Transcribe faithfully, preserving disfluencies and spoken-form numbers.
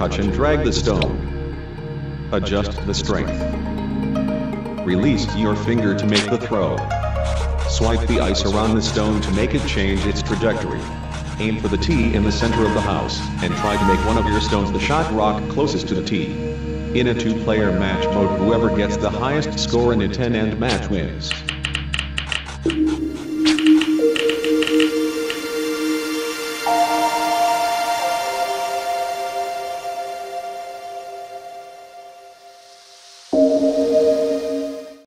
touch and drag the stone. Adjust the strength. Release your finger to make the throw. Swipe the ice around the stone to make it change its trajectory. Aim for the tee in the center of the house, and try to make one of your stones the shot rock closest to the tee. In a two-player match mode, whoever gets the highest score in a ten-end match wins.